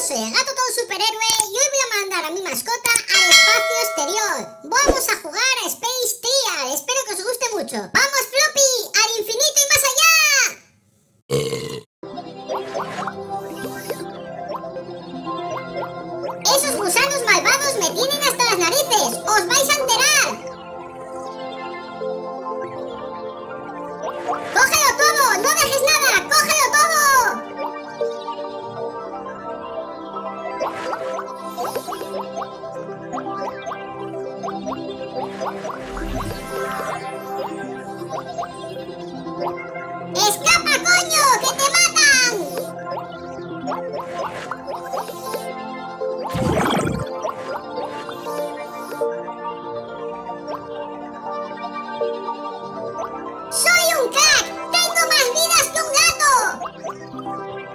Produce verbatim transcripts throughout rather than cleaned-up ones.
soy el gato todo superhéroe y hoy voy a mandar a mi mascota al espacio exterior. Vamos a jugar a Space Trial, espero que os guste mucho. ¡Vamos, Floppy! ¡Al infinito y más allá! Esos gusanos malvados me tienen hasta las narices. ¡Os vais a enterar! ¡Cógelo todo! ¡No dejes nada! ¡Cógelo todo! ¡Escapa, coño! ¡Que te matan! ¡Soy un crack! ¡Tengo más vidas que un gato!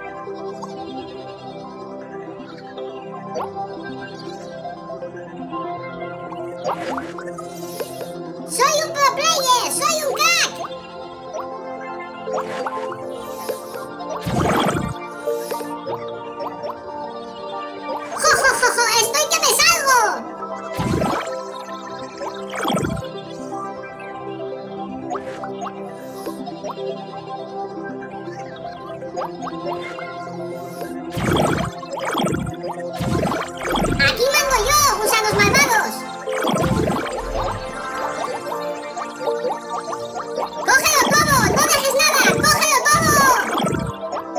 ¡Soy un pro player! ¡Soy un crack! ¡Jo, jo, jo, jo! ¡Estoy que me salgo! ¡Aquí mando yo, gusanos malvados! ¡Cógelo todo! ¡No dejes nada! ¡Cógelo todo!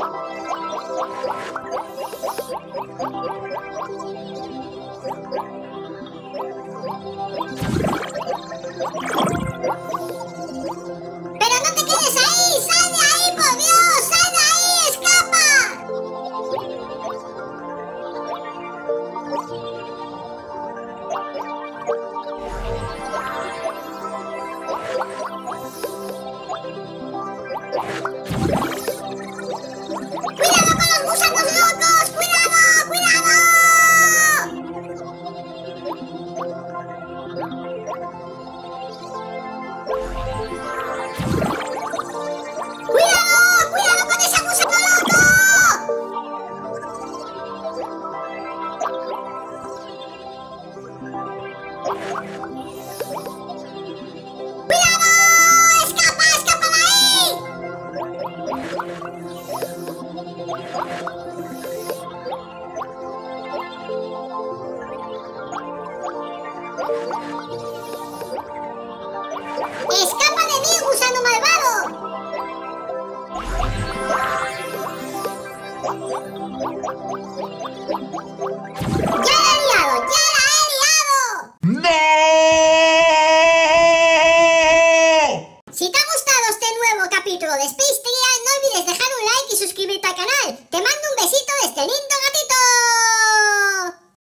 ¡Pero no te quedes ahí! ¡Sal de ahí, por Dios! ¡Sal de ahí! ¡Escapa! ¡Cuidado con los gusanos locos! ¡Cuidado! ¡Cuidado! ¡Cuidado! ¡Cuidado con ese gusano loco! ¡Cuidado! ¡Escapa! ¡Escapa de ahí! ¡Escapa de mí, gusano malvado! ¡Ya la he liado! ¡Ya la he liado! ¡No! Si te ha gustado este nuevo capítulo de Space Trial, no olvides dejar un like y suscribirte al canal. Te mando un besito de este lindo gato.